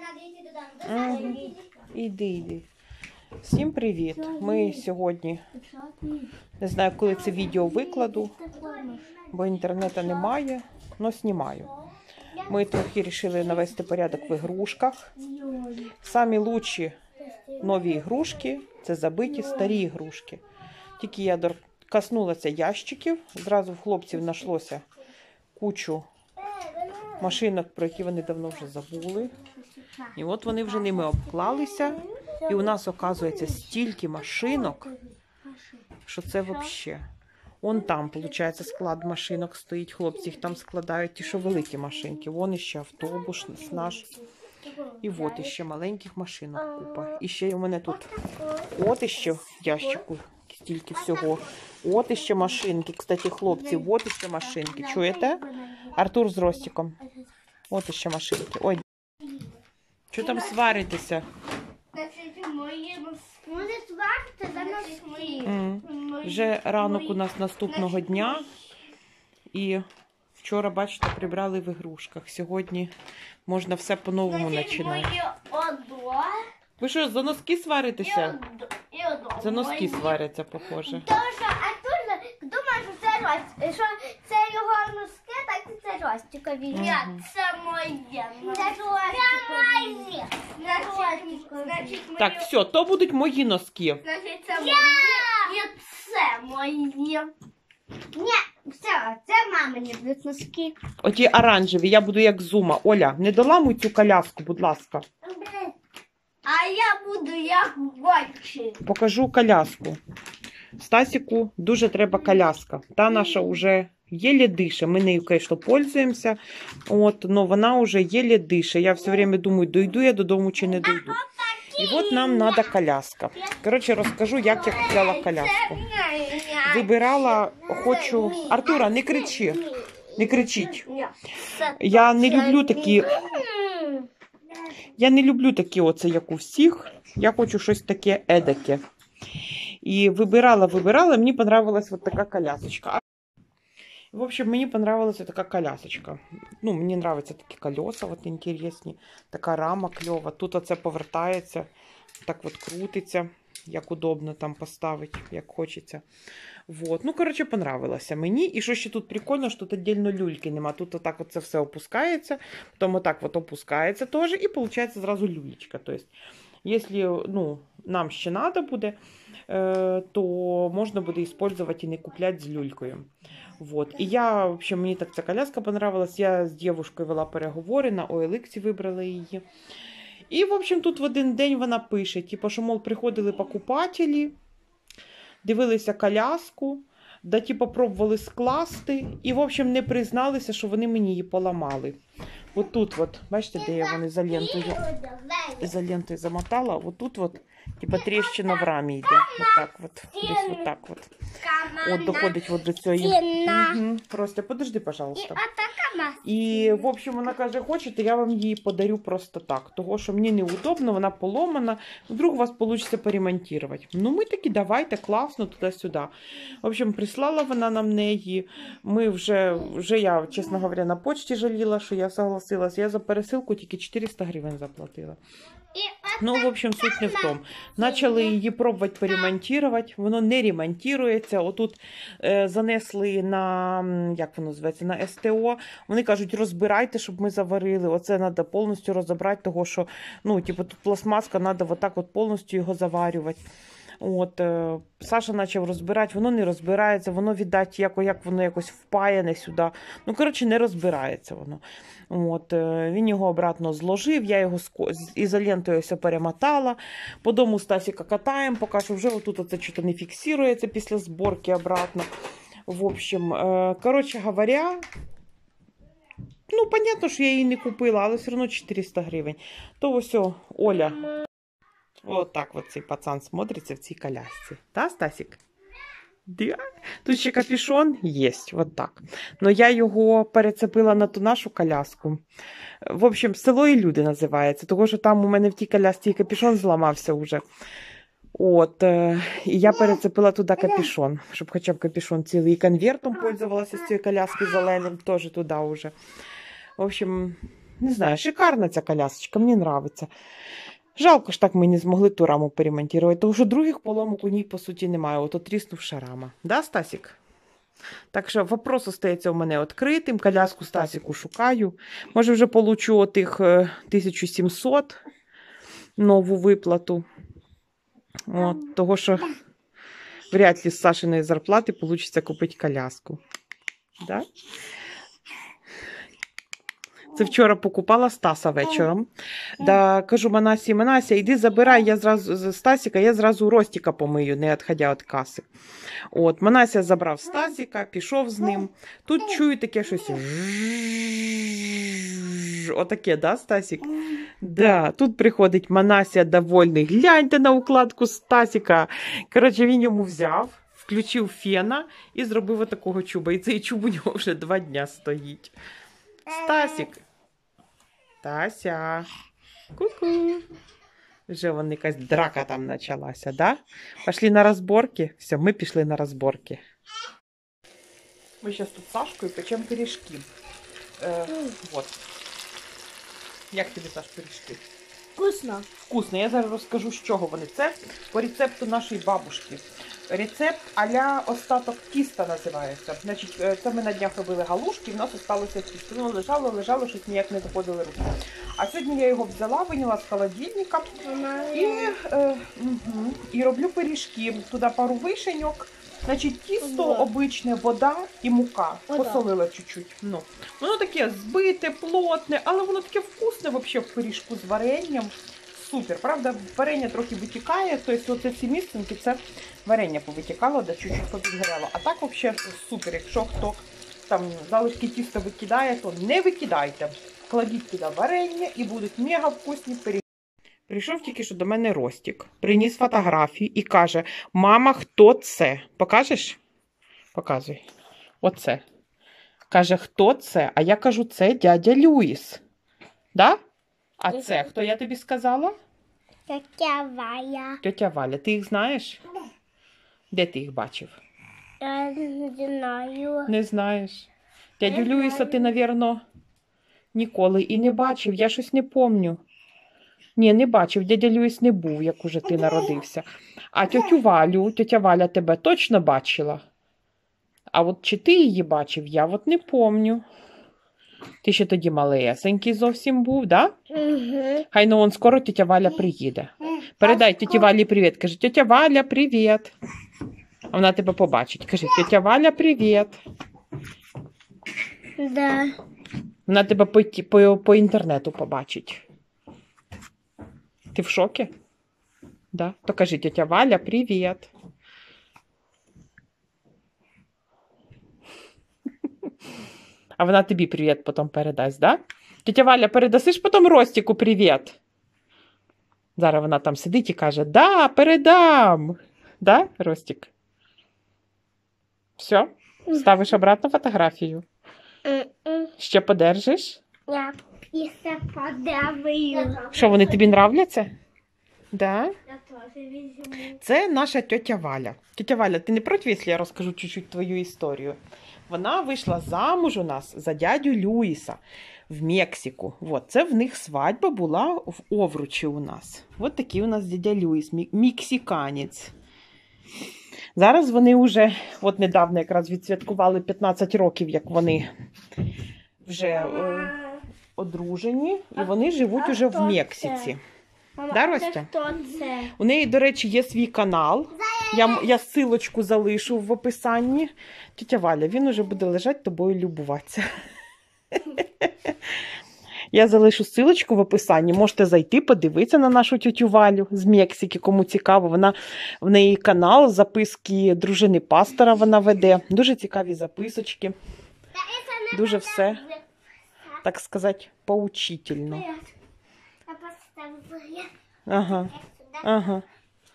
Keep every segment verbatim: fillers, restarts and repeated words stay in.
Ага. Іди, іди. Всім привіт. Ми сьогодні, не знаю, коли це відео викладу, бо інтернету немає, але знімаю. Ми трохи вирішили навести порядок в ігрушках. Самі лучші нові ігрушки – це забиті старі ігрушки. Тільки я коснулася ящиків, зразу в хлопців знайшлося кучу машинок, про які вони давно вже забули. І от вони вже ними обклалися. І у нас, оказується, стільки машинок, що це взагалі. Вон там, виходить, склад машинок стоїть, хлопці їх там складають, ті, що великі машинки. Вон іще автобус наш. І от іще маленьких машинок купа. І ще у мене тут от іще в ящику стільки всього. От іще машинки. Кстати, хлопці, от іще машинки. Чуєте? Артур з Ростиком. От іще машинки. Ой, що там сваритеся? Mm. Вже ранок у нас наступного дня. І вчора, бачите, прибрали в ігрушках. Сьогодні можна все по-новому починати. Ви що, за носки сваритеся? За носки сваряться, похоже. Думаю, що це Ростик. Що це його носки, так і це Ростикові. Ні, це моє. Це Ростикові. Значить, так, все, то будуть мої носки. Значить, це мої. І це мої. Ні, все, це мамині будуть носки. Оті оранжеві, я буду як Зума. Оля, не доламуй цю коляску, будь ласка. А я буду як Гончик. Покажу коляску. Стасіку дуже треба коляска. Та наша вже єле дише. Ми нею, звісно, пользуємося. От, но вона вже єле дише. Я все время думаю, дойду я додому чи не дойду. І от нам треба коляска. Коротше, розкажу, як я купляла коляску. Вибирала, хочу... Артура, не кричи. Не кричіть. Я не люблю такі... Я не люблю такі оце, як у всіх. Я хочу щось таке едаке. І вибирала, вибирала, мені понравилась вот така колясочка. В общем, мені понравилась вот така колясочка. Ну, мені нравятся такі колеса, вот интересні. Така рама кльова. Тут оце повертається, так вот крутиться, як удобно там поставити, як хочеться. Вот. Ну, короче, понравилося мені. І що ще тут прикольно, що тут отдельно люльки нема. Тут отак от це все опускається, потім отак от опускається теж, і виходить зразу люлечка. Тобто, якщо, ну, нам ще треба буде, то можна буде використовувати і не купляти з люлькою. Вот. І я, в общем, мені так ця коляска понравилась. Я з дівчинкою вела переговори, на о ел ікс вибрала її. І, в общем, тут в один день вона пише, типу, що, мол, приходили покупателі, дивилися коляску, да, типу, пробували скласти, і, в общем, не призналися, що вони мені її поламали. От тут, от, бачите, де я вони ізолентою, ізолентою замотала, от тут, от, типа, тріщина в рамі йде. От так от, десь от так от. От, доходить от до цієї. Угу. Просто, подожди, пожалуйста. І, в общем, вона каже, хочете, я вам її подарю просто так. Того, що мені неудобно, вона поломана, вдруг у вас вийде поремонтувати. Ну, ми такі, давайте, класно, туди-сюди. В общем, прислала вона нам неї. Ми вже, вже я, чесно говоря, на почті жаліла, що я согласилась. Я за пересилку тільки чотириста гривень заплатила. Ну, в общем, суть не в тому. Начали її пробувати поремонтувати, воно не ремонтується. Отут е, занесли на, як воно називається, на ес те о. Вони кажуть, розбирайте, щоб ми заварили. Оце треба повністю розібрати, того, що, ну, типу, тут пластмаска, треба отак от повністю його заварювати. От, е, Саша почав розбирати, воно не розбирається, воно, віддать, як, як воно якось впаяне сюди. Ну, коротше, не розбирається воно. От, е, він його обратно зложив, я його з ізолентою все перемотала. По дому Стасіка катаємо, поки що вже отут оце щось не фіксується після зборки обратно. В общем, е, коротше говоря, ну, понятно, що я її не купила, але все одно чотириста гривень. То ось, Оля. Вот так вот цей пацан смотрится в цій колясці. Да, Стасик? Да. Тут ще капюшон є, вот так. Но я його перецепила на ту нашу коляску. В общем, село і люди називається, тому що там у мене в тій колясці капюшон зламався вже. От, і я перецепила туди капюшон, щоб хоча б капюшон цілий. І конвертом пользувалася з цієї коляски зеленим, теж туди вже. В общем, не знаю, шикарна ця колясочка, мені подобається. Жалко ж так ми не змогли ту раму перемонтувати, тому що других поломок у ній, по суті, немає. Ото тріснувша рама. Да, Стасік? Так що вопрос остається у мене відкритим. Коляску Стасіку шукаю. Може вже получу отих тисячу сімсот нову виплату. От, того що вряд ли з Сашиної зарплати вийде купити коляску. Да? Це вчора покупала Стаса вечором. Да, кажу Манасі, Манася, іди забирай, я зразу з Стасіка, я зразу Ростіка помию, не відходя від каси. От, Манася забрав Стасіка, пішов з ним. Тут чую таке щось. Отаке, да, Стасік? Да, тут приходить Манася довольний. Гляньте на укладку Стасіка. Коротше, він йому взяв, включив фена і зробив отакого чуба. І цей чуб у нього вже два дня стоїть. Стасік. Тася. Ку-ку. Вже вон якась драка там почалася, да? Пішли на розборки? Все, ми пішли на розборки. Ми зараз тут з Сашкою печемо пиріжки. Е, вот. Як тобі, Саш, пиріжки? Вкусно. Вкусно. Я зараз розкажу, з чого вони. Це по рецепту нашої бабушки. Рецепт а-ля остаток тіста називається. Значить, це ми на днях робили галушки, і в нас залишилося тісто. Воно лежало, лежало, щось ніяк не доходили руки. А сьогодні я його взяла, виняла з холодильника і, е, угу, і роблю пиріжки. Туди пару вишеньок. Значить, тісто обичне, вода і мука. Посолила чуть-чуть. Ну, воно таке збите, плотне, але воно таке вкусне взагалі в пиріжку з варенням. Супер. Правда, варення трохи витікає, тобто оце ці місцинки, це варення повитікало, да чуть-чуть побігрело. А так взагалі супер. Якщо хто там залишки тіста викидає, то не викидайте. Кладіть туди варення і будуть мега вкусні пиріжки. Прийшов тільки що до мене Ростік, приніс фотографію і каже: мама, хто це? Покажеш? Показуй. Оце. Каже, хто це? А я кажу, це дядя Люїс. Да? А це хто, я тобі сказала? Тетя Валя. Тетя Валя. Ти їх знаєш? Де ти їх бачив? Я не знаю. Не знаєш. Дядю Люїса ти, напевно, ніколи і не бачив. Я щось не пам'ятаю. Ні, не бачив. Дядя Люїс не був, як уже ти народився. А тетю Валю, тетя Валя тебе точно бачила? А от чи ти її бачив, я от не пам'ятаю. Ти ще тоді малесенький зовсім був, да? Угу. Хай, ну, он скоро тетя Валя приїде. Передай теті Валі привіт. Кажи, тетя Валя, привіт. А вона тебе побачить. Кажи, тетя Валя, привіт. Да. Вона тебе по, по, по інтернету побачить. Ти в шокі? Да? То кажи, тетя Валя, привіт. А вона тобі привіт потім передасть, да? Тетя Валя, передасиш потім Ростіку привіт? Зараз вона там сидить і каже, да, передам. Да, Ростік? Все? Ставиш обратно фотографію? Ще подержиш? Я після подаваю. Що, вони тобі нравляться? Да? Я теж візьму. Це наша тетя Валя. Тетя Валя, ти не проти, якщо я розкажу чуть-чуть твою історію? Вона вийшла замуж у нас за дядю Люїса в Мексику. Вот, це в них свадьба була в Овручі у нас. От такий у нас дядя Люїс, мексиканець. Зараз вони вже, от недавно якраз відсвяткували п'ятнадцять років, як вони вже е, одружені, і вони живуть уже в Мексиці. Мама, Да, а Ростя? це хто це? У неї, до речі, є свій канал. Я, я ссылочку залишу в описанні. Тетя Валя, він уже буде лежати, тобою любуватися. Я залишу ссылочку в описанні. Можете зайти, подивитися на нашу тетю Валю з Мексики, кому цікаво. Вона, в неї канал, записки дружини пастора вона веде. Дуже цікаві записочки. Дуже все, так сказати, поучительно. Я поставила. Ага, ага.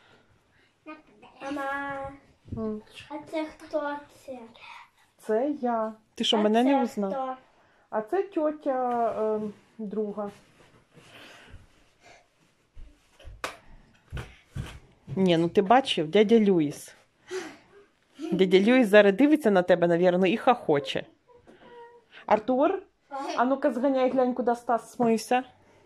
Мама, а це хто це? Це я. Ти що, А мене це не узнав? хто? А це тьотя е, друга. Ні, ну ти бачив, дядя Люїс. Дядя Люїс зараз дивиться на тебе, навірно, і хохоче. Артур, А ну-ка зганяй, глянь, куди Стас смився.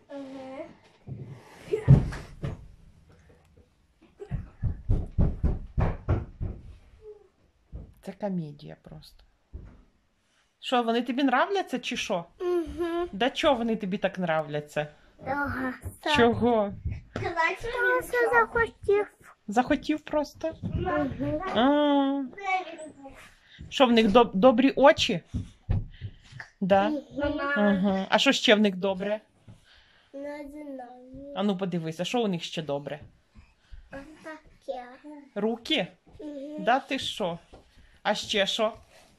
Це комедія просто. Що, вони тобі нравляться чи що? Угу. Да чого вони тобі так нравляться? Ага. Чого? Що захотів? Захотів просто? Угу. А. Що, в них доб- добрі очі? Да? Ага. А що ще в них добре? Не знаю. А ну подивися, що у них ще добре? Таке. Руки? Угу. Да ти що? А ще що?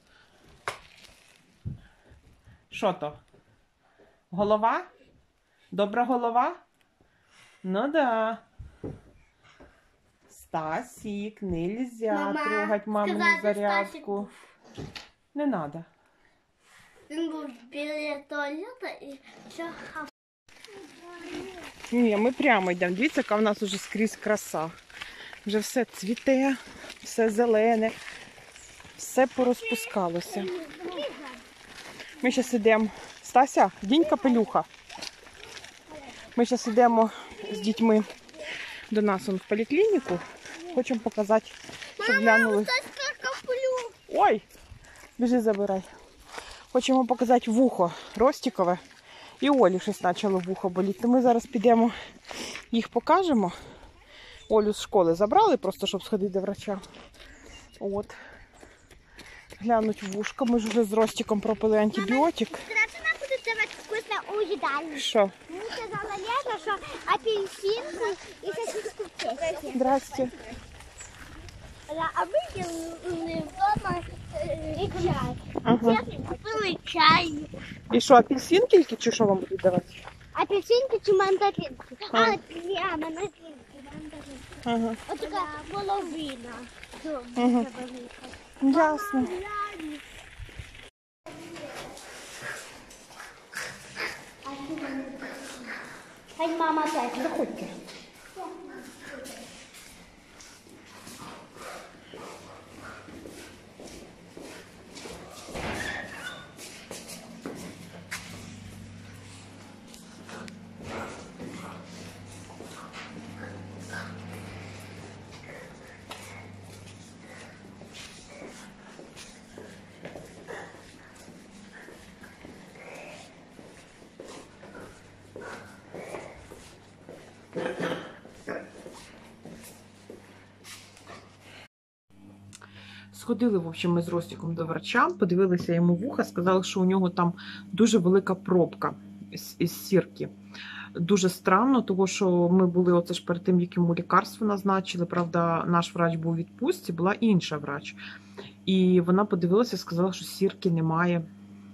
Що то? Голова? Добра голова? Ну да. Стасік, нельзя Мама, трогать мамину сказати, зарядку. Не надо. Він був біля туалету і чахав. Ні, ми прямо йдемо. Дивіться, яка в нас уже скрізь краса. Вже все цвіте, все зелене, все порозпускалося. Ми зараз йдемо. Стася, дінь капелюха. Ми зараз йдемо з дітьми до нас он, в поліклініку. Хочемо показати, щоб глянули. Ой, біжи забирай. Хочемо показати вухо Ростікове. І Олі щось почало вухо боліти. То ми зараз підемо, їх покажемо. Олю з школи забрали, просто щоб сходити до врача. От. Глянуть вушко. Ми ж вже з Ростіком пропили антибіотик. Вона буде давати вкусно у їдальні. Що? Мені сказала Лена, що апельсинку і сосиску в тесті. Здрасте. А ми вдома чай. Ага. Купили чай. І що, апельсин тільки, чи що вам будуть давати? Апельсинки чи мандаринки? А. А, ні, мандаринки, мандаринки. Ага. Ось така половина. Ага. Ясно. Хай мама опять, заходьте. Сходили, в общем, ми з Ростіком до врача, подивилися йому вуха, сказали, що у нього там дуже велика пробка із, із сірки. Дуже странно, тому що ми були оце ж перед тим, як йому лікарство назначили. Правда, наш врач був у відпустці, була інша врач. І вона подивилася, сказала, що сірки немає.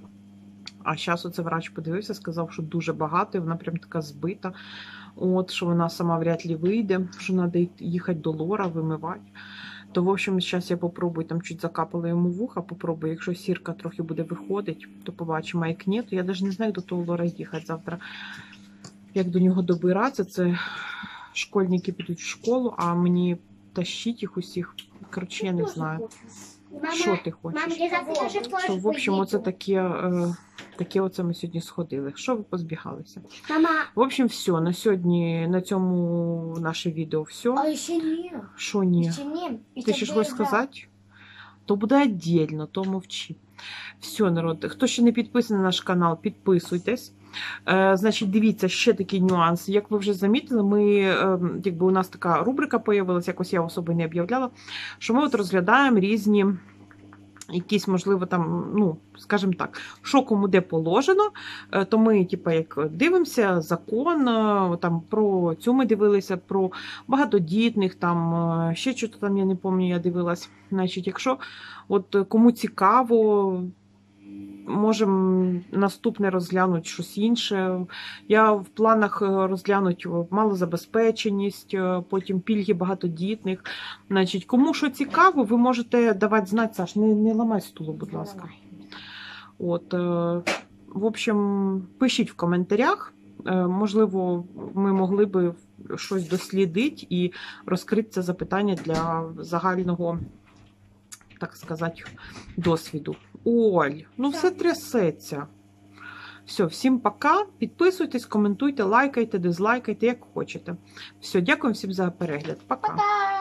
А зараз оце врач подивився, сказав, що дуже багато, і вона прям така збита. От, що вона сама вряд ли вийде, що треба їхати до лора, вимивати. То, в общем, зараз я попробую, там чуть закапала йому вуха, попробую, якщо сірка трохи буде виходити, то побачимо, а як ні, то я навіть не знаю, до того лора їхати завтра. Як до нього добиратися, це школьники підуть в школу, а мені тащить їх усіх, коротше, я не знаю. Що ти хочеш? То, в общем, оце таке, е, таке оце ми сьогодні сходили. Що ви позбігалися? Мама, В общем, все, на сьогодні, на цьому наше відео все. а ще ні. Що ні? Ще ні. Ти ще щось сказати? То буде віддільно, то мовчи. Все, народ, хто ще не підписаний на наш канал, підписуйтесь. Е, значить, дивіться, ще такий нюанс. Як ви вже замітили, ми, е, якби у нас така рубрика появилася, якось я особо не об'являла, що ми от розглядаємо різні якісь, можливо, там, ну, скажімо так, що кому де положено, то ми, типу, як дивимося закон, там, про цю ми дивилися, про багатодітних, там, ще щось там, я не пам'ятаю, я дивилась. Значить, якщо от кому цікаво, можемо наступне розглянути щось інше. Я в планах розглянути малозабезпеченість, потім пільги багатодітних. Значить, кому що цікаво, ви можете давати знати, Саш, не, не ламай стулу, будь ласка. От, в общем, пишіть в коментарях. Можливо, ми могли би щось дослідити і розкрити це запитання для загального, так сказати, досвіду. Оль, ну все трясеться. Все, всім пока. Підписуйтесь, коментуйте, лайкайте, дизлайкайте, як хочете. Все, дякую всім за перегляд. Пока. Пока!